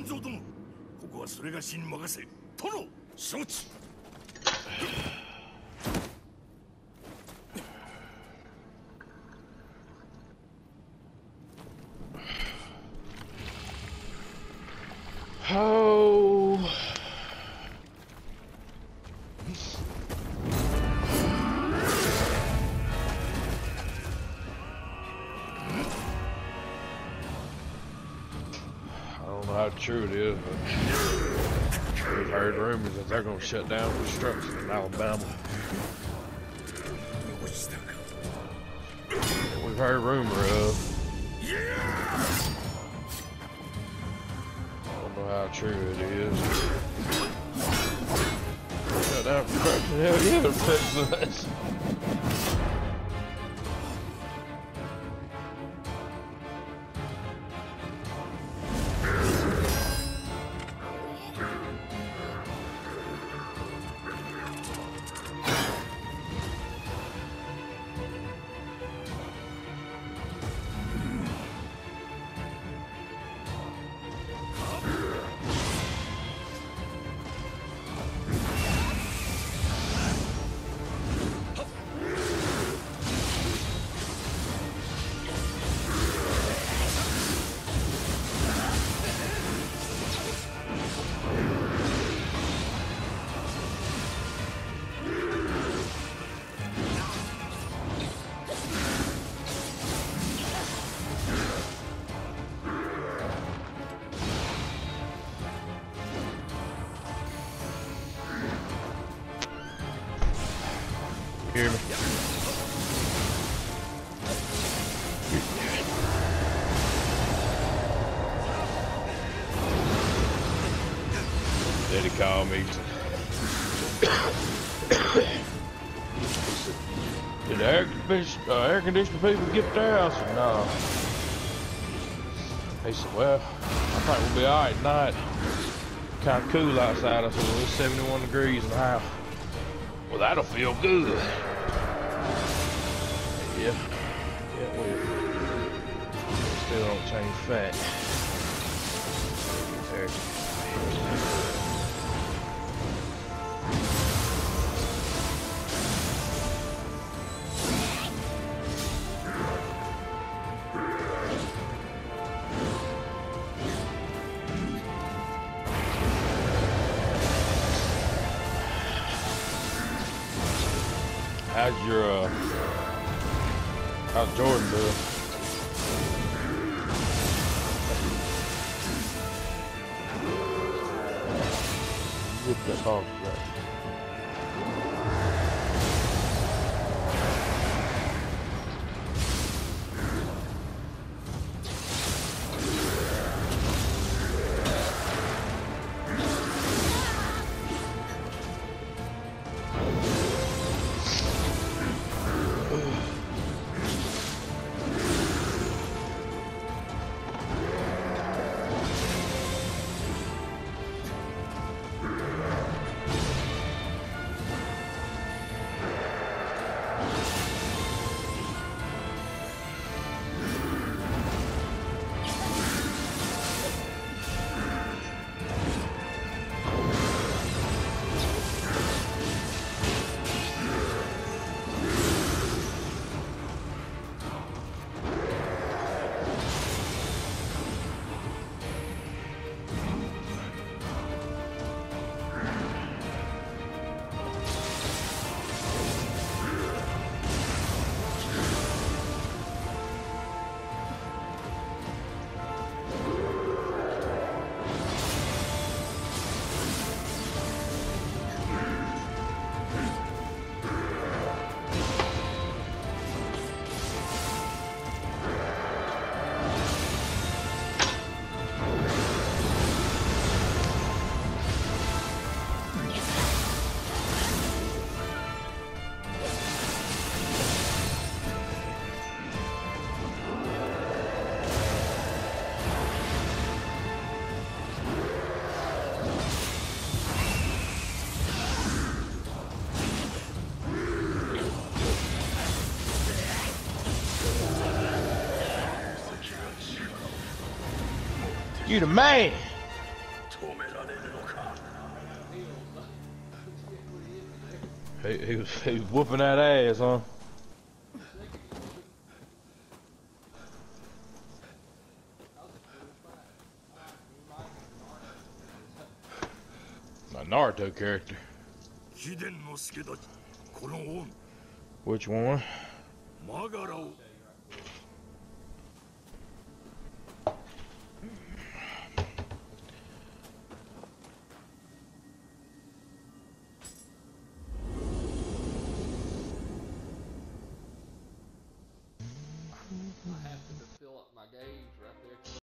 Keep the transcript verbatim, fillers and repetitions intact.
万蔵殿、ここはそれがしに任せ。殿、承知。 Oh. I don't know how true it is, but we've heard rumors that they're going to shut down construction in Alabama. We've heard rumor of. How true it is. Shut down construction. Hell yeah, they're fixing this. Hear me? Daddy called me. Did the air conditioner, uh, air conditioner people get there? I said, no. He said, well, I think we'll be alright tonight. Kind of cool outside. I said, well, it's seventy-one degrees in the house. Well, that'll feel good. Yeah. Yeah, we still don't change fat. There. How's your, uh, how's Jordan doing? Get that off that. You the man. He, he was he was whooping that ass, huh? My Naruto character. 貴殿の助太刀この恩 Which one? マガラを